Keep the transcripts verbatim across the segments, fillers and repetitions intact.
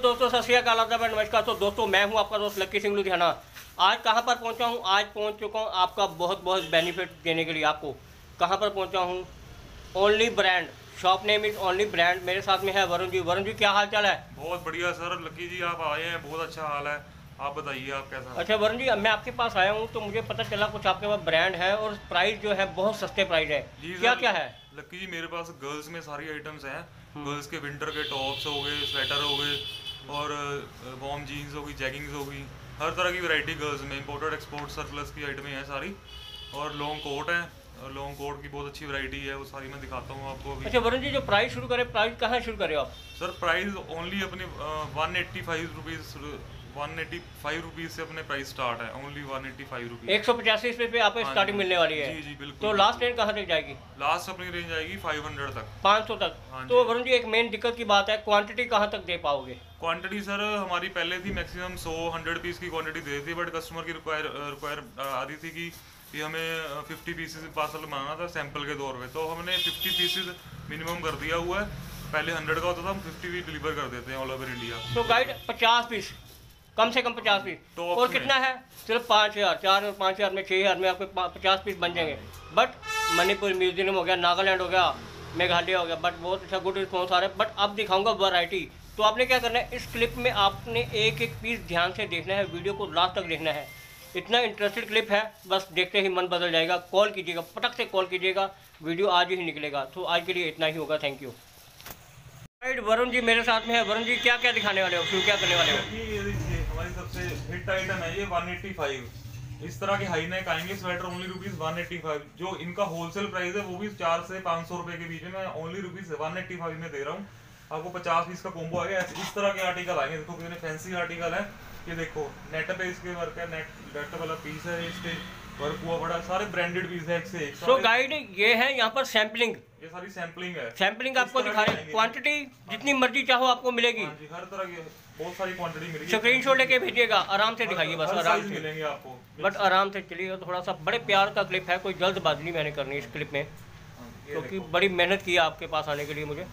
दोस्तों सत श्री अकाल, आदाब, नमस्कार। तो दोस्तों मैं हूं आपका दोस्त लक्की सिंह लुधियाना। आज कहां पर पहुंचा हूं? आज पहुंच चुका हूं आपका बहुत बहुत बेनिफिट देने के लिए। आपको कहां पर पहुंचा हूं? Only brand, shop name is only brand. मेरे साथ में है वरुण जी। वरुण जी क्या हाल चाल है? बहुत बढ़िया सर। लक्की जी आप आए हैं, बहुत अच्छा हाल है। आप बताइए आप कैसा? अच्छा वरुण जी, मैं आपके पास आया हूँ तो मुझे पता चला कुछ आपके पास ब्रांड है और प्राइस जो है बहुत सस्ते प्राइस है। क्या क्या है? लक्की जी मेरे पास गर्ल्स में सारी आइटम्स हैं। गर्ल्स के विंटर के टॉप्स हो गए, स्वेटर हो गए और वॉर्म जीन्स हो गई, जैगिंग्स हो गई, हर तरह की वैरायटी गर्ल्स में इंपोर्टेड एक्सपोर्ट सरप्लस की आइटमें हैं सारी। और लॉन्ग कोट है, लॉन्ग कोट की बहुत अच्छी वैरायटी है, वो सारी मैं दिखाता हूँ आपको अभी। अच्छा वरुण जी, जो प्राइस शुरू करें, प्राइस कहाँ शुरू करें आप? सर प्राइस ओनली अपने one eighty five rupees one eighty five rupees से अपने प्राइस स्टार्ट है। Only one eighty five rupees, एक सौ पचासी रुपये पे आपको स्टार्टिंग मिलने वाली है। जी जी बिल्कुल। तो लास्ट रेंज कहाँ तक जाएगी? लास्ट अपनी रेंज आएगी फाइव हंड्रेड तक, पाँच सौ तक। तो वरुण जी एक मेन दिक्कत की बात है, क्वांटिटी कहाँ तक दे पाओगे? क्वांटिटी सर हमारी पहले थी मैक्सिमम सौ हंड्रेड पीस की क्वांटिटी दे थी, बट कस्टमर की रिक्वायर रिक्वायर आ रही थी कि कि हमें फिफ्टी पीसेस पार्सल मांगा था सैंपल के दौर पे, तो हमने फिफ्टी पीसेस मिनिमम कर दिया हुआ है। पहले हंड्रेड का होता था, हम फिफ्टी भी डिलीवर कर देते हैं ऑल ओवर इंडिया। तो गाइड पचास पीस, कम से कम पचास पीस। और कितना है? सिर्फ पाँच हज़ार चार और पाँच हज़ार में छः हज़ार में आपके पचास पीस बन जाएंगे। बट मणिपुर, म्यूजियम हो गया, नागालैंड हो गया, मेघालय हो गया, बट बहुत अच्छा गुड रिस्पॉन्स आ रहा है। बट अब दिखाऊंगा वैरायटी। तो आपने क्या करना है, इस क्लिप में आपने एक एक पीस ध्यान से देखना है, वीडियो को लास्ट तक देखना है। इतना इंटरेस्टेड क्लिप है, बस देखते ही मन बदल जाएगा। कॉल कीजिएगा, पटक से कॉल कीजिएगा, वीडियो आज ही निकलेगा। तो आज के लिए इतना ही होगा, थैंक यू। वरुण जी मेरे साथ में है। वरुण जी क्या क्या दिखाने वाले हो, शुरू क्या करने वाले हो? ये देखिए हमारी सबसे हिट आइटम है ये वन एट्टी फाइव। इस तरह के हाई नेक आएंगे sweater, only rupees one eighty five. जो इनका होलसेल प्राइस है वो भी चार से पाँच सौ रुपए के बीच में, मैं only rupees one eighty five में दे रहा हूँ आपको। पचास पीस का कॉम्बो आएगा। इस तरह के आर्टिकल आएंगे, देखो कितने फैंसी आर्टिकल है। ये देखो नेट पे इसके वर्क है, नेट नेट वाला पीस है, इसके वर्क हुआ बड़ा, सारे ब्रांडेड पीस है एक से एक। सो गाइड ये है यहाँ पर सैम्पलिंग, ये सारी सैम्पलिंग है। सैम्पलिंग आपको दिखा रहे हैं। क्वांटिटी जितनी मर्जी चाहो आपको मिलेगी। हाँ जी, हर तरह की बहुत सारी क्वांटिटी मिलेगी। स्क्रीनशॉट लेके भेजिएगा, आराम से दिखाइए, बस आराम से मिलेंगे आपको, बट आराम से चलिएगा। थोड़ा सा बड़े प्यार का क्लिप है, कोई जल्दबाजी नहीं मैंने करनी इस क्लिप में, क्योंकि तो बड़ी मेहनत की है आपके पास आने के लिए मुझे।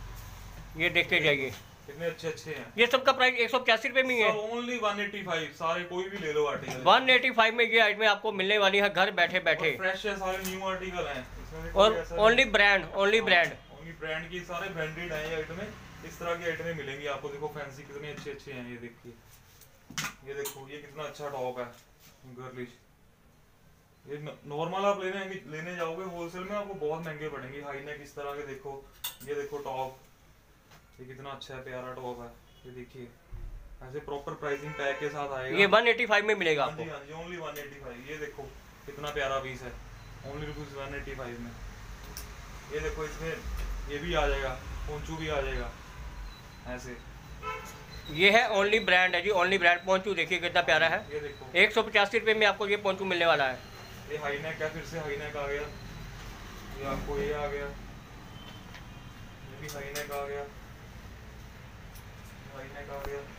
ये देखते जाइए कितने अच्छे अच्छे हैं। ये सब का प्राइस एक सौ पचासी रुपये में ही है। ओनली वन एट्टी फाइव, सारे कोई भी ले लो आर्टिकल। वन एट्टी फाइव में ये आइटम आपको मिलने वाली है घर बैठे बैठे। फ्रेश है, सारे न्यू आर्टिकल हैं इसमें। और only brand, only brand, only brand की सारे ब्रांडेड हैं ये आइटमें। इस तरह की आइटमें मिलेंगी आपको। देखो फैंसी कितने अच्छे अच्छे हैं। ये देखिए, ये देखो ये कितना अच्छा टॉप है गर्लिश। ये नॉर्मल आप लेने लेने जाओगे होलसेल में आपको बहुत महंगे पड़ेंगे। हाई नेक इस तरह के देखो, ये देखो टॉप, ये कितना अच्छा है, प्यारा टॉप है। ये देखिए ऐसे प्रॉपर प्राइसिंग टैग के साथ आएगा। ये वन एट्टी फाइव में मिलेगा आपको। हाँ जी, हाँ जी, ओनली वन एट्टी फाइव। ये देखो कितना प्यारा पीस है, only rupees one eighty five में। ये देखो इसमें ये भी आ जाएगा, पोंचू भी आ जाएगा ऐसे। ये है ओनली ब्रांड है जी, ओनली ब्रांड। पोंचू देखिए कितना प्यारा है। ये देखो एक सौ पचासी रुपये में आपको ये पोंचू मिलने वाला है। ये हाई नेक है, फिर से हाई नेक आ गया। ये आपको ये आ गया, ये भी हाई नेक आ गया, हाई नेक आ गया।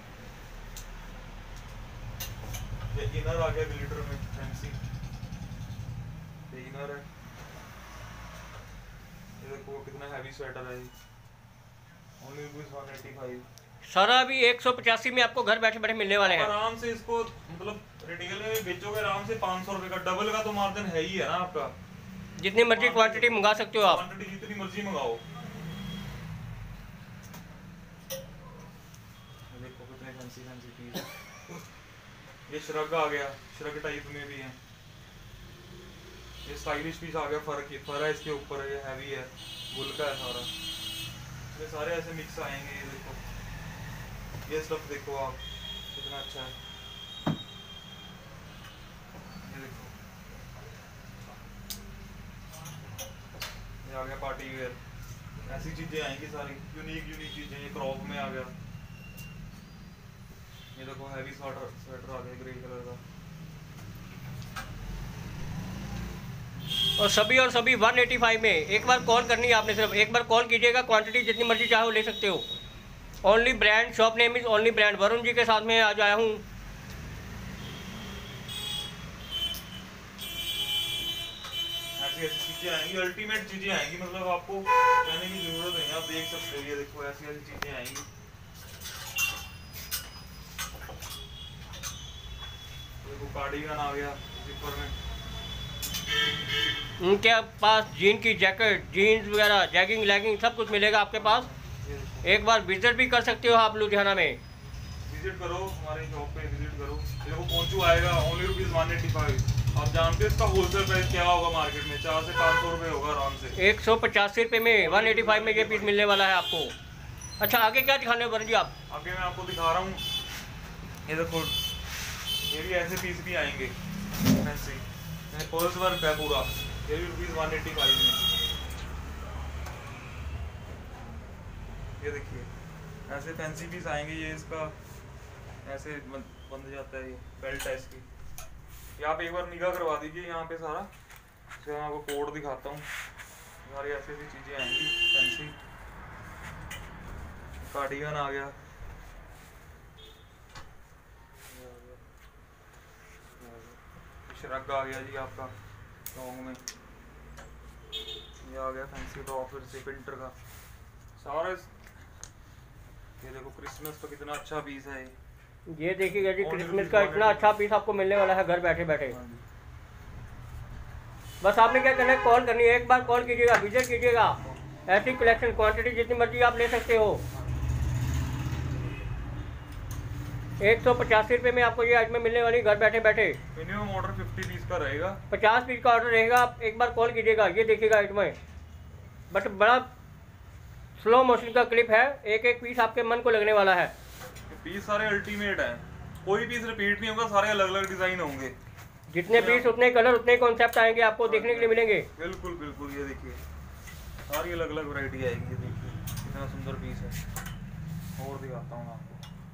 ये इनर आ गया ग्लिटर में, फैंसी ये इनर है। ये देखो कितना हैवी स्वेटर है, only rupees one eighty five. सारा भी एक सौ पचासी में आपको घर बैठे बैठे मिलने वाले हैं। आराम से इसको मतलब रिटेल में बेचोगे आराम से पाँच सौ रुपए का, डबल का तो मार्जिन है ही है ना आपका। जितनी मर्जी क्वांटिटी मंगा सकते हो आप, क्वांटिटी जितनी मर्जी मंगाओ। देखो कितने फैंसी फैंसी पीस है। ये श्रग आ गया, श्रग टाइप में भी है। ये स्टाइलिश पीस आ गया, फर की फर है इसके ऊपर, ये हैवी है, वुल का है सारा। ये सारे ऐसे मिक्स आएंगे। ये देखो ये स्टफ देखो आप कितना अच्छा है। ये देखो ये आ गया पार्टी वेयर, ऐसी चीजें आएंगी सारी यूनिक यूनिक चीजें। ये क्रॉप में आ गया। ये देखो हैवी स्वेटर स्वेटर आ गया ग्रे कलर का। और सभी और सभी वन एट्टी फाइव में। एक बार कॉल करनी है आपने, सिर्फ एक बार कॉल कीजिएगा, क्वांटिटी जितनी मर्जी चाहो ले सकते हो। Only brand, shop name is only brand. Varun ji के साथ में आज आया हूँ। ऐसी ऐसी चीजें आएंगी, अल्टीमेट चीजें आएंगी, मतलब आपको कहने की जरूरत नहीं है, आप देख सकते हो। ये देखो ऐसी ऐसी चीजें आएंगी। कार्डिगन आ गया जिपर में। इनके पास जीन की जैकेट, जीन्स वगैरह, जैगिंग, लेगिंग सब कुछ मिलेगा आपके पास। एक बार विजिट भी कर सकते हो आप लुधियाना में। विजिट करो हमारे शॉप पे, विजिट करो। देखो पोंचू आएगा only rupees one eighty five. आप जानते हो इसका होलसेल प्राइस क्या होगा मार्केट में? चार से पाँच सौ रुपये होगा आराम से। एक सौ पचासी रुपये में वन एटी फाइव में ये पीस मिलने वाला है आपको। अच्छा आगे क्या दिखाने वरुण जी आप? आगे मैं आपको दिखा रहा हूँ, ये देखो ये भी ऐसे पीस भी आएंगे फैंसी, पर्स वर्क है पूरा, ये भी रुपीज वन एटी फाइव में। ये देखिए ऐसे फैंसी पीस आएंगे, ये इसका ऐसे बंद जाता है, ये बेल्ट है इसकी। ये आप एक बार निगाह करवा दीजिए यहाँ पे सारा, फिर मैं आपको कोड दिखाता हूँ। सारी ऐसी ऐसी चीज़ें आएंगी फैंसी। कार्डिगन आ गया, श्रग आ गया जी आपका लॉन्ग में, ये आ गया फैंसी टॉप फिर से विंटर का सारा। ये देखो क्रिसमस का कितना अच्छा पीस है ये। ये देखिएगा जी क्रिसमस का इतना अच्छा पीस आपको मिलने वाला है घर बैठे बैठे। बस आपने क्या करना है, कॉल करनी है, एक बार कॉल कीजिएगा, विजिट कीजिएगा। ऐसी कलेक्शन क्वांटिटी जितनी मर्जी आप ले सकते हो। एक सौ पचासी रुपये में आपको ये आइटम मिलने वाली घर बैठे बैठे। मिनिमम ऑर्डर फिफ्टी पीस का रहेगा, पचास पीस का ऑर्डर रहेगा। आप एक बार कॉल कीजिएगा। ये देखिएगा आइटम है, बट बड़ा स्लो मोशन का क्लिप है, एक एक पीस आपके मन को लगने वाला है। पीस सारे अल्टीमेट है, कोई पीस रिपीट नहीं होगा, सारे अलग अलग डिजाइन होंगे। जितने पीस उतने कलर उतने कॉन्सेप्ट आएंगे आपको देखने के लिए मिलेंगे। बिल्कुल बिल्कुल, ये देखिए सारी अलग अलग वैरायटी आएगी। ये देखिए कितना सुंदर पीस है, और दिखाता हूँ आपको।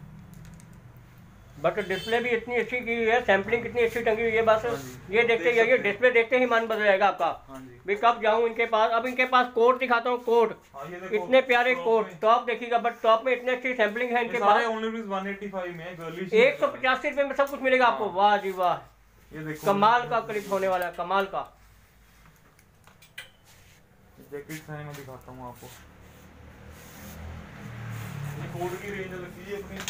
बट डिस्प्ले भी इतनी अच्छी की हुई है, सैम्पलिंग कितनी अच्छी टंगी हुई है। बस ये देखते जाइए, डिस्प्ले देखते ही मन बदल जाएगा आपका। भी कब जाऊं इनके पास। अब इनके पास कोट दिखाता हूँ, कोट इतने प्यारे कोट, टॉप देखिएगा, बट टॉप में इतने अच्छी सैम्पलिंग है इनके पास। एक सौ पचासी रुपये में सब कुछ मिलेगा आपको। वाह जी वाह, कमाल का क्लिप होने वाला है, कमाल का। जैकेट है, मैं दिखाता हूँ आपको। ये कोट की रेंज लगती है अपनी,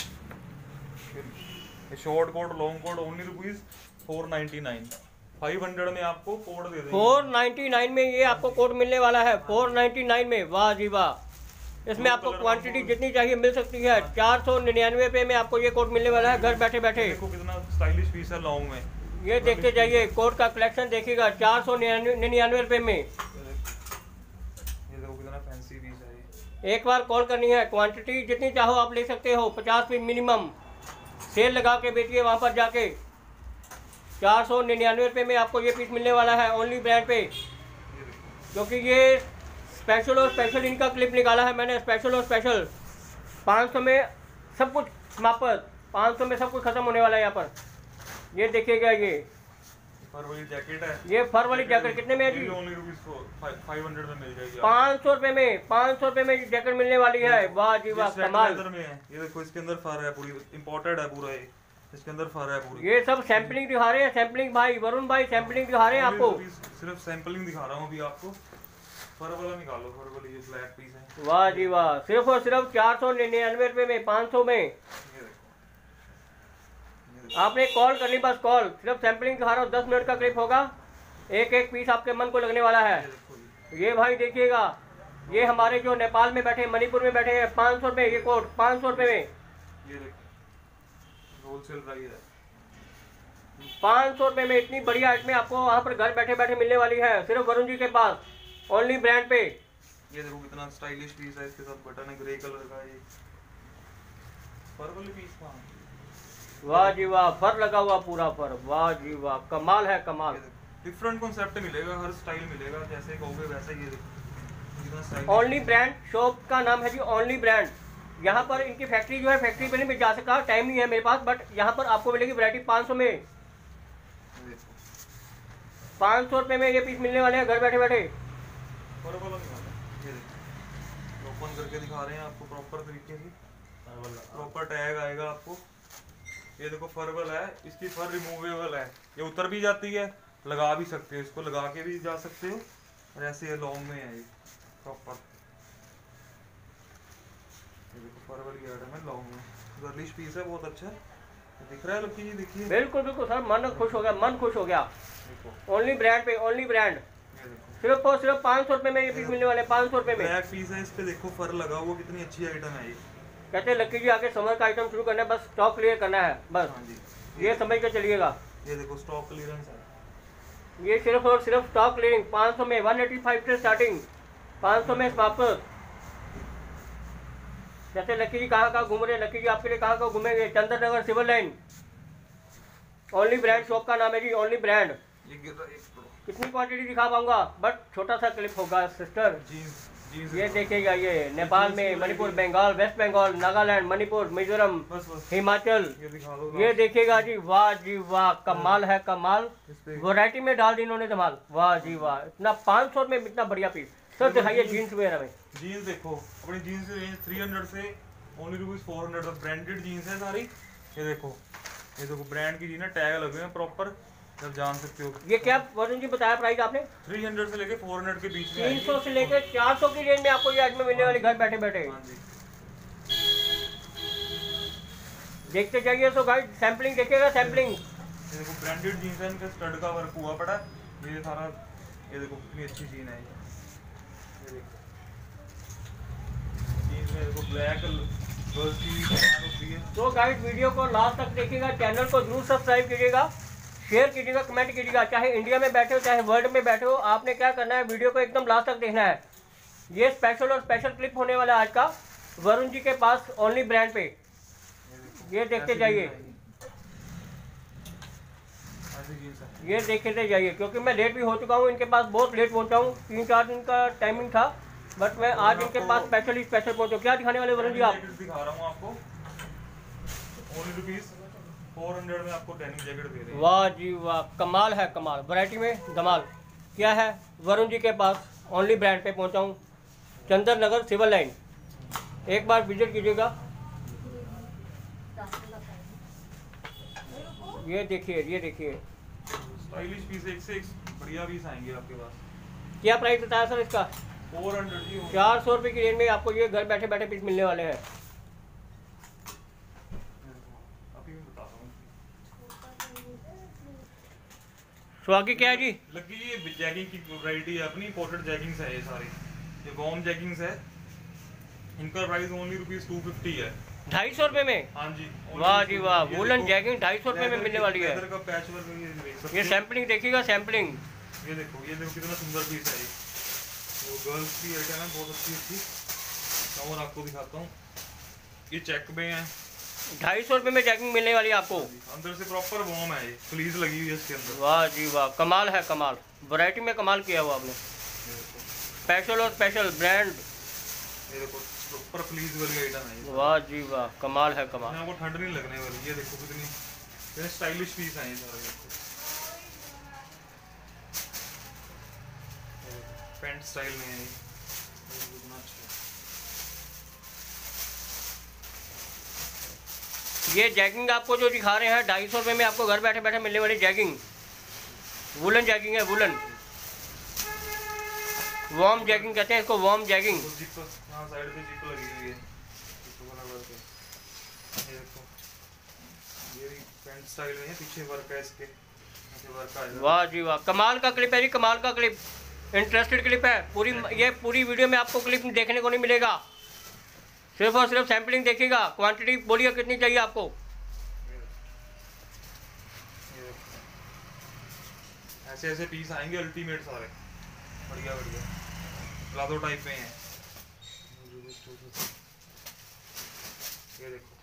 short coat, long coat only rupees four ninety nine. Five hundred में आपको कोट दे देंगे। फोर नाइनटी नाइन में ये आपको कोट मिलने वाला है, फोर नाइनटी नाइन में। वाह जी वाह, इसमें आपको क्वांटिटी जितनी चाहिए मिल सकती है। चार सौ निन्यानवे पे में आपको ये कोट मिलने वाला है घर बैठे बैठे। देखो कितना स्टाइलिश पीस है लॉन्ग में, ये देखते जाइए, कोट का कलेक्शन देखिएगा चार सौ निन्यानवे रुपये में। ये देखो कितना फैंसी पीस है ये। एक बार कॉल करनी है, क्वांटिटी जितनी चाहो आप ले सकते हो, पचास पीस मिनिमम। सेल लगा के बेचिए वहाँ पर जाके। चार सौ निन्यानवे रुपये में आपको ये पीस मिलने वाला है ओनली ब्रांड पे, क्योंकि ये स्पेशल और स्पेशल इनका क्लिप निकाला है मैंने। स्पेशल और स्पेशल पाँच सौ में सब कुछ समाप्त, पाँच सौ में सब कुछ खत्म होने वाला है यहाँ पर। ये देखिएगा, ये फर वाली जैकेट है। ये फर वाली जैकेट कितने में है जी? ओनली रुपीस फाइव हंड्रेड में मिल जाएगी। पाँच सौ रुपये में, पाँच सौ रुपये में जैकेट मिलने वाली है। वाह जी वाह, कमाल। में है ये देखो, इसके अंदर फर है, पूरी इंपोर्टेड है पूरा, ये इसके अंदर फर है पूरी। ये सब सैम्पलिंग दिखा रहे हैं, सैम्पलिंग भाई वरुण भाई सैम्पलिंग दिखा रहे हैं आपको। सिर्फ सैम्पलिंग दिखा रहा हूँ अभी आपको। फर वाला निकालो, फर वाली ये ब्लैक पीस है। वाह जी वाह, सिर्फ और सिर्फ चार सौ निन्यानवे रुपये में, पाँच सौ में। आपने कॉल करनी, बस कॉल। सिर्फ सैम्पलिंग दिखा रहा हूँ, दस मिनट का क्लिप होगा, एक एक पीस आपके मन को लगने वाला है। ये भाई देखिएगा, ये हमारे जो नेपाल में बैठे, मणिपुर में बैठे हैं, पाँच सौ रुपये ये कोट, पाँच सौ रुपये में। ये देखो होलसेल प्राइस है, पाँच सौ रुपये में इतनी बढ़िया आइटमें आपको वहाँ पर घर बैठे बैठे मिलने वाली है, सिर्फ वरुण जी के पास, ओनली ब्रांड पे। ये देखो कितना स्टाइलिश पीस है, इसके साथ बटन है ग्रे कलर का। ये पर्पल पीस का, वाह जी वाह, फर लगा हुआ पूरा फर। वाह जी वाह, कमाल है कमाल। डिफरेंट कॉन्सेप्ट मिलेगा, हर स्टाइल मिलेगा, जैसे कहोगे वैसे। ये देखो ओनली ब्रांड, शॉप का नाम है जी ओनली ब्रांड। यहाँ पर इनकी फैक्ट्री जो है, फैक्ट्री पे नहीं जा सका, टाइम नहीं है मेरे पास, बट यहाँ पर आपको मिलेगी वैरायटी पाँच सौ में। पाँच सौ रुपये में ये पीस मिलने वाले हैं घर बैठे बैठे। ओपन करके दिखा रहे हैं आपको प्रॉपर तरीके से, प्रॉपर टैग आएगा आपको। ये देखो फरवल है, इसकी फर रिमूवेबल है, ये उतर भी जाती है, लगा भी सकते हो, इसको लगा के भी जा सकते हो, और ऐसे ये लॉन्ग में है ये प्रॉपर। ये देखो फरवल की आइटम है लॉन्ग में, गर्लिश पीस है, बहुत अच्छा है। दिख रहा है लकी जी, देखिए बिल्कुल बिल्कुल सर, मन खुश हो गया, मन खुश हो गया। ओनली ब्रांड पे, ओनली ब्रांड, सिर्फ और सिर्फ पाँच सौ रुपए में ये पीस मिलने वाले, पाँच सौ रुपए में। ब्लैक पीस है, इस पे देखो फर लगा हुआ, कितनी अच्छी आइटम है ये। कहते हैं लकी जी आगे समर का आइटम शुरू करना है, बस स्टॉक क्लियर करना है बस। हाँ जी, ये समझ के चलिएगा, ये देखो स्टॉक क्लियरेंस है। ये सिर्फ और सिर्फ स्टॉक क्लियरिंग पाँच सौ में, एक सौ पचासी से स्टार्टिंग, पाँच सौ में वापस। जैसे लकी जी कहाँ कहाँ घूम रहे हैं, लकी जी आपके लिए कहाँ कहाँ घूमेंगे, Chandra Nagar civil line, only brand shop का नाम है जी, ओनली ब्रांड। ये गिर रहा है, एक करो। कितनी क्वांटिटी दिखा पाऊंगा, बट छोटा सा क्लिप होगा सिस्टर। जीन्स जीन्स ये देखिएगा, ये नेपाल में, मणिपुर, बंगाल, वेस्ट बंगाल, नागालैंड, मणिपुर, मिजोरम, बस बस हिमाचल, ये दिखा दो। ये देखिएगा जी, वाह जी वाह, कमाल है कमाल, इस पे वैरायटी में डाल दी इन्होंने धमाल, वाह जी वाह। इतना पाँच सौ में इतना बढ़िया पीस। सर दिखाइए जीन्स वेयर हमें। जीन्स देखो, अपनी जीन्स की रेंज थ्री हंड्रेड से ओनली रुपीज फोर हंड्रेड तक, ब्रांडेड जीन्स है सारी। ये देखो, ये देखो ब्रांड की जीन्स है, टैग लगे हैं प्रॉपर, जब जान सकते हो। ये क्या वरुण जी बताया प्राइस आपने? थ्री हंड्रेड से लेके फोर हंड्रेड के बीच में तीन सौ से लेकर चार सौ की रेंज में आपको ये आइटम मिलने वाली घर बैठे बैठे। हाँ जी, देखते जाइए तो गाइड, सैम्पलिंग देखिएगा, सैम्पलिंग। ये देखो ब्रांडेड जीन्स है, इनका स्टड का वर्क हुआ पड़ा है। ये सारा, ये देखो कितनी अच्छी जीन है ये। ये देखो जीन्स में देखो ब्लैक गर्ल्स की भी पहचान होती है। तो गाइड वीडियो को लास्ट तक देखिएगा, चैनल को जरूर सब्सक्राइब कीजिएगा, शेयर कीजिएगा, कमेंट कीजिएगा। चाहे इंडिया में बैठे हो चाहे वर्ल्ड में बैठे हो, आपने क्या करना है, वीडियो को एकदम लास्ट तक देखना है। ये स्पेशल और स्पेशल क्लिप होने वाला है आज का, वरुण जी के पास ओनली ब्रांड पे। ये देखते जाइए, ये देखते जाइए, क्योंकि मैं लेट भी हो चुका हूँ, इनके पास बहुत लेट पहुँचा हूँ, तीन चार दिन का टाइमिंग था, बट मैं आज इनके पास स्पेशली स्पेशल पहुँचा। क्या दिखाने वाले वरुण जी आप? दिखा रहा हूँ आपको, ओनली रुपीज फोर हंड्रेड में आपको डेनिम जैकेट दे रहे हैं। वाह जी वाह, कमाल है कमाल, वैरायटी में धमाल। क्या है, वरुण जी के पास ओनली ब्रांड पे पहुंचा हूँ, चंद्र नगर सिविल लाइन, एक बार विजिट कीजिएगा। ये देखिए, ये देखिए स्टाइलिश पीस, एक से एक बढ़िया पीस आएंगे आपके पास। क्या प्राइस बताया सर इसका? फोर हंड्रेड जी, चार सौ रुपये की रेंज में आपको ये घर बैठे बैठे पीस मिलने वाले हैं। तो आगे क्या है जी? लकी जी, ये जैगिंग की वैरायटी है अपनी, इंपोर्टेड जैगिंग्स है ये सारी, ये वॉर्म जैगिंग्स है। इनका price only rupees two fifty है, ढाई सौ रुपये में। हाँ जी। वाह जी वाह, वुलन जैगिंग ढाई सौ रुपये में मिलने वाली है। लेदर का पैच वर्क, ये देख सकते ये हैं। सैम्पलिंग देखिएगा, सैम्पलिंग। ये देखो, ये देखो कितना सुंदर पीस है ये, वो गर्ल्स की आइटम है, बहुत अच्छी अच्छी। और आपको दिखाता हूँ, ये चेक में है, ढाई सौ रुपये में जैगिंग मिलने वाली है आपको। अंदर से प्रॉपर वॉर्म है, ये फ्लीज लगी हुई है इसके अंदर। वाह जी वाह, कमाल है कमाल, वैरायटी में कमाल किया हुआ आपने, स्पेशल और स्पेशल ब्रांड। ये देखो प्रॉपर फ्लीज वाली आइटम है ये। वाह जी वाह, कमाल है कमाल। आपको ठंड नहीं लगने वाली। ये देखो कितनी कितने स्टाइलिश पीस हैं ये सारे। देखो पैंट स्टाइल में है ये, कितना अच्छा है। ये जैगिंग आपको जो दिखा रहे हैं ढाई सौ रुपये में आपको घर बैठे बैठे मिलने वाली जैगिंग, वुलन जैगिंग है, वुलन वार्म जैगिंग कहते हैं इसको, वार्म जैगिंग। तो जिप यहाँ साइड पे जिप लगी हुई है, जिप वाला वर्क है। ये देखो, ये भी पैंट स्टाइल में है, पीछे वर्क है इसके, ऐसे वर्क आएगा। वाह जी वाह, कमाल का क्लिप है जी, कमाल का क्लिप, इंटरेस्टेड क्लिप है। पूरी ये पूरी वीडियो में आपको क्लिप देखने को नहीं मिलेगा, सिर्फ और सिर्फ सैम्पलिंग देखिएगा। क्वांटिटी बोलिए कितनी चाहिए आपको? ऐसे ऐसे पीस आएंगे अल्टीमेट सारे, बढ़िया बढ़िया प्लाजो टाइप में है। ये देखो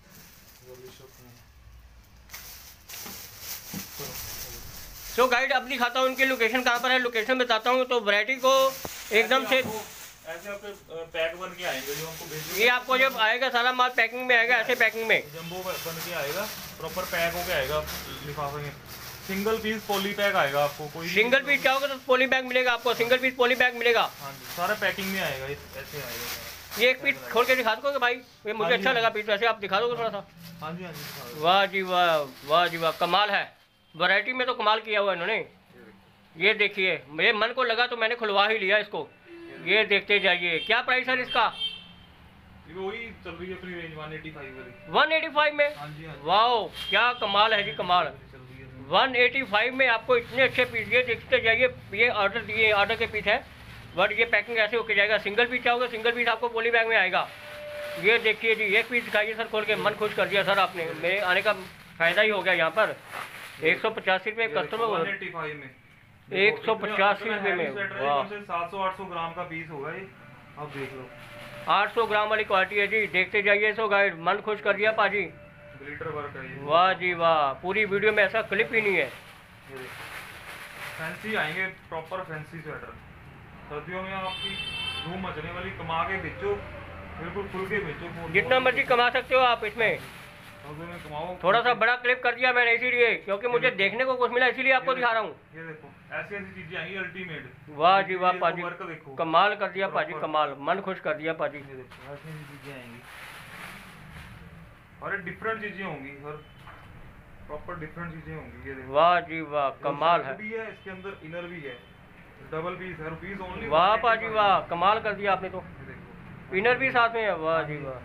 सो गाइड अब दिखाता हूँ इनकी लोकेशन कहाँ पर है, लोकेशन बताता हूँ। तो वैरायटी को एकदम से ऐसे आपके पैक बन के आएंगे जो हमको भेजेंगे। ये आपको जब आएगा सारा माल पैकिंग में आएगा, ऐसे पैकिंग में जंबो बन के आएगा, प्रॉपर पैक होके आएगा लिफाफे में। सिंगल पीस पॉली पैक आएगा आपको, कोई सिंगल पीस चाहोगे तो पॉली बैग मिलेगा आपको, सिंगल पीस पॉली बैग मिलेगा। हाँ जी, सारा पैकिंग में आएगा, ऐसे आएगा। ये एक पीस खोल के दिखा दोगे भाई, ये मुझे अच्छा लगा पीस, वैसे आप दिखा दोगे थोड़ा सा? हाँ जी हाँ जी। वाह जी वाह, वाह जी वाह, कमाल है, वैरायटी में तो कमाल किया हुआ इन्होंने। ये देखिए, मेरे मन को लगा तो मैंने खुलवा ही लिया इसको। ये देखते जाइए, क्या प्राइस है इसका? ये वही चल रही है अपनी रेंज वन एटी फाइव वाली। वन एटी फाइव में? हाँ जी हाँ जी। वाओ क्या कमाल है जी, कमाल। चल रही है वन एटी फाइव में आपको इतने अच्छे पीस, ये देखते जाइए, ये ऑर्डर दिए ऑर्डर के पीस है, बट ये पैकिंग ऐसे होके जाएगा। सिंगल पीस चाहोगे सिंगल पीस आपको पॉली बैग में आएगा। ये देखिए जी, एक पीस दिखाइए सर खोल के, मन खुश कर दिया सर आपने, मेरे आने का फ़ायदा ही हो गया यहाँ पर। एक सौ पचासी रुपये कस्टमर, वन एटी फाइव में एक सौ पचासी रुपये में। वाह, सात सौ आठ सौ ग्राम का पीस होगा ये, अब देख लो। आठ सौ ग्राम वाली क्वालिटी है जी, देखते जाइए। सो गाइड मन खुश कर दिया पाजी, ग्लिटर वर्क है ये। वाह जी वाह, पूरी वीडियो में ऐसा क्लिप ही नहीं है। फैंसी आएंगे, प्रॉपर फैंसी स्वेटर। सर्दियों में आपकी धूम मचने वाली, कमा के बेचो, बिल्कुल खुल के बेचो, जितना मर्जी कमा सकते हो आप इसमें। सर्दियों में कमाओ। थोड़ा सा बड़ा क्लिप कर दिया मैंने इसीलिए, क्योंकि मुझे देखने को कुछ मिला, इसीलिए आपको दिखा रहा हूँ। ये देखो ऐसी ऐसी चीजें आएंगी अल्टीमेट। वाह जी वाह पाजी, वर्क देखो, कमाल कर दिया पाजी, कमाल, मन खुश कर दिया पाजी। ये देखो ऐसी ऐसी चीजें आएंगी और डिफरेंट चीजें होंगी, हर प्रॉपर डिफरेंट चीजें होंगी। ये देखो वाह जी वाह, कमाल है। भी है इसके अंदर, इनर भी है, डबल पीस है, रुपीस ओनली। वाह पाजी वाह, कमाल कर दिया आपने तो। ये देखो इनर भी साथ में है, वाह जी वाह,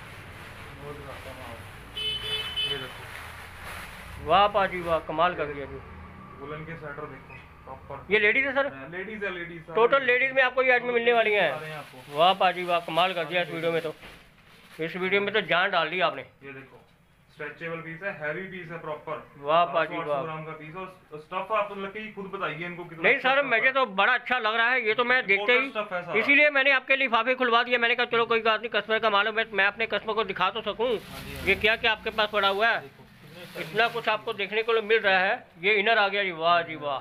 ये देखो वाह पाजी वाह, कमाल कर दिया जी। वुलन के स्वेटर देखो प्रॉपर। ये लेडीज है सर? लेडीज है, लेडीज टोटल लेडीज में आपको ये आज में मिलने वाली हैं। आपको। वाह पाजी वाह, कमाल कर दिया इस वीडियो में तो, इस वीडियो में तो जान डाल दी आपने। ये देखो स्ट्रेचेबल पीस है, हैवी पीस है प्रॉपर। वाह पाजी वाह, ग्राम का पीस, और स्टफ आप लकी खुद बताइए इनको कितना। नहीं सर, मुझे तो बड़ा अच्छा लग रहा है ये तो, मैं देखते ही इसीलिए मैंने आपके लिफाफे खुलवा दिया। मैंने कहा चलो कोई बात नहीं, कस्टमर का मालूम है, मैं अपने कस्टमर को दिखा तो सकूं ये क्या क्या आपके पास पड़ा हुआ है। इतना कुछ आपको देखने को मिल रहा है। ये इनर आ गया जी, वाह जी वाह,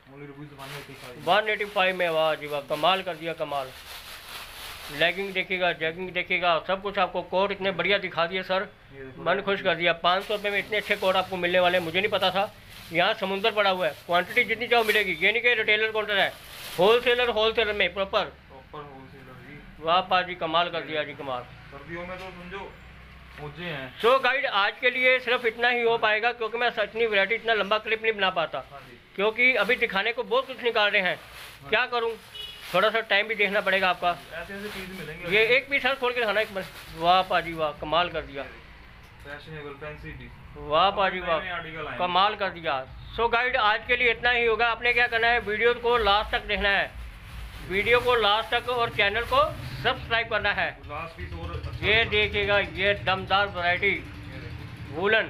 वन एटी फाइव में, वाह जी वाह, कमाल कर दिया, कमाल। लेगिंग देखिएगा, जैगिंग देखिएगा, सब कुछ आपको कोट इतने बढ़िया दिखा दिए सर, मन खुश कर दिया। पाँच सौ रुपये में इतने अच्छे कोट आपको मिलने वाले, मुझे नहीं पता था। यहाँ समुंदर पड़ा हुआ है, क्वांटिटी जितनी चाहो मिलेगी। ये नहीं कि रिटेलर काउंटर है, होलसेलर होलसेलर में प्रॉपर। प्रॉपर होलसेलर जी, वाह पाजी, कमाल कर दिया जी, कमाल। सर्दियों में तो समझो मुझे हैं। सो गाइड आज के लिए सिर्फ इतना ही हो पाएगा, क्योंकि मैं इतनी वैरायटी, इतना लंबा क्लिप नहीं बना पाता, क्योंकि अभी दिखाने को बहुत कुछ निकाल रहे हैं। क्या करूँ, थोड़ा सा टाइम भी देखना पड़ेगा आपका। ऐसे ऐसे पीस मिलेंगे। ये एक पीस सर खोल के दिखाना एक बार। वाह पाजी वाह, कमाल कर दिया, फैशनेबल फैंसी पीस। वाह पाजी वाह, कमाल कर दिया। सो गाइड आज के लिए इतना ही होगा। आपने क्या करना है, वीडियो को लास्ट तक देखना है, वीडियो को लास्ट तक, और चैनल को सब्सक्राइब करना है। लास्ट पीस और ये देखिएगा, ये दमदार वैरायटी वूलन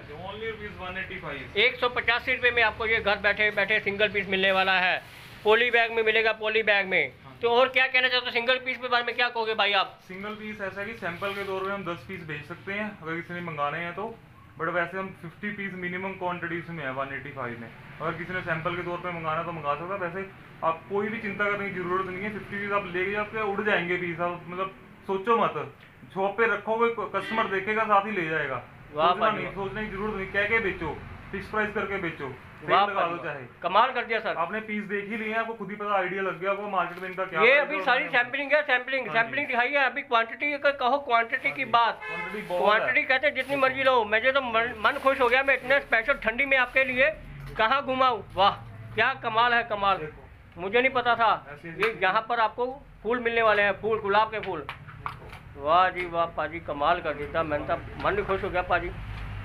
एक सौ पचासी रुपये में आपको ये घर बैठे बैठे सिंगल पीस मिलने वाला है। पोली बैग में मिलेगा, पोली बैग में। तो और क्या कहना चाहते हो सिंगल पीस के बारे में, क्या कहोगे भाई आप? सिंगल पीस ऐसा है कि सैंपल के तौर पे हम दस पीस भेज सकते हैं अगर किसी ने मंगाने हैं तो, बट वैसे हम पचास पीस मिनिमम क्वांटिटीज में है वन एटी फाइव में। अगर किसी ने सैंपल के तौर पे मंगाना तो मंगा सकता है। वैसे आप कोई भी चिंता करने की जरूरत नहीं है, पचास पीस आप लेके जाओ, उड़ जाएंगे पीस। आप मतलब सोचो मत, शॉप पे रखोगे, कस्टमर देखेगा साथ ही ले जाएगा। सोचना नहीं, सोचने की जरूरत नहीं, कह के बेचो, फिक्स प्राइस करके बेचो, लगा दो चाहे। कमाल कर दिया सर, आपने पीस देख ही लिए, आपको खुद ही पता आइडिया लग गया आपको मार्केट में इनका क्या। ये अभी सारी सैंपलिंग है, सैंपलिंग सैंपलिंग दिखाई है। अभी क्वांटिटी अगर कहो, क्वांटिटी की बात, क्वांटिटी कहते हैं जितनी मर्जी लो। मुझे तो मन खुश हो गया, मैं इतने स्पेशल ठंडी में आपके लिए कहाँ घुमाऊँ। वाह क्या कमाल है, कमाल। मुझे नहीं पता था ये यहाँ पर आपको फूल मिलने वाले हैं, फूल, गुलाब के फूल। वाह जी वाह पाजी, कमाल कर देता। मैंने तो मन भी खुश हो गया पाजी,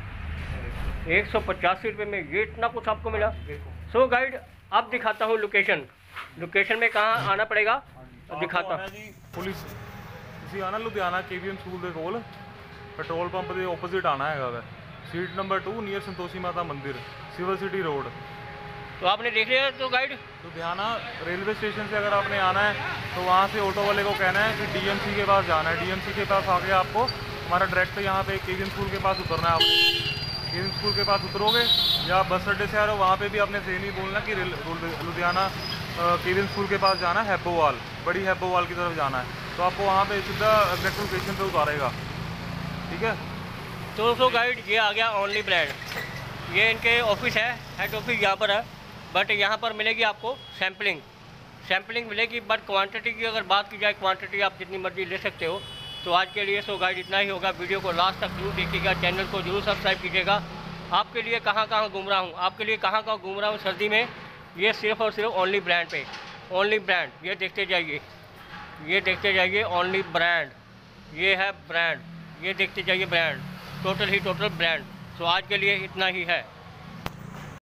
एक सौ पचासी रुपये में ये इतना कुछ आपको मिला। सो so गाइड अब दिखाता हूँ लोकेशन, लोकेशन में कहाँ आना पड़ेगा दिखाता हूँ जी। पुलिस ਤੁਸੀਂ ਆਣਾ ਲੁਧਿਆਣਾ केवीएम स्कूल के ਕੋਲ पेट्रोल पंप के ओपोजिट आना है way, seat number two near Santoshi Mata Mandir, civil city road. तो आपने देख लिया तो गाइड, लुधियाना रेलवे स्टेशन से अगर आपने आना है तो वहाँ से ऑटो वाले को कहना है कि डीएमसी के पास जाना है। डीएमसी के पास आके आपको हमारा डायरेक्ट यहाँ पे केवीएम स्कूल के पास उतरना है। आपको केवीएम स्कूल के पास उतरोगे या बस अड्डे से आ रहे हो, वहाँ पे भी आपने सेम ही बोलना कि लुधियाना केवीएम स्कूल के पास जाना है, हैब्बोवाल, बड़ी हैब्बोवाल की तरफ जाना है। तो आपको वहाँ पे सीधा एग्जैक्ट लोकेशन पे उतारेगा, ठीक है। तो सो गाइड ये आ गया ओनली ब्रांड, ये इनके ऑफिस है, हेड ऑफिस यहाँ पर है। बट यहाँ पर मिलेगी आपको सैम्पलिंग, सैम्पलिंग मिलेगी। बट क्वांटिटी की अगर बात की जाए, क्वांटिटी आप जितनी मर्जी ले सकते हो। तो आज के लिए सो गाइड इतना ही होगा। वीडियो को लास्ट तक जरूर देखिएगा, चैनल को जरूर सब्सक्राइब कीजिएगा। आपके लिए कहाँ कहाँ घूम रहा हूँ, आपके लिए कहाँ कहाँ घूम रहा हूँ सर्दी में, ये सिर्फ और सिर्फ ओनली ब्रांड पे, ओनली ब्रांड। ये देखते जाइए, ये देखते जाइए, ओनली ब्रांड। ये है ब्रांड, ये देखते जाइए ब्रांड, टोटल ही टोटल ब्रांड। तो आज के लिए इतना ही है।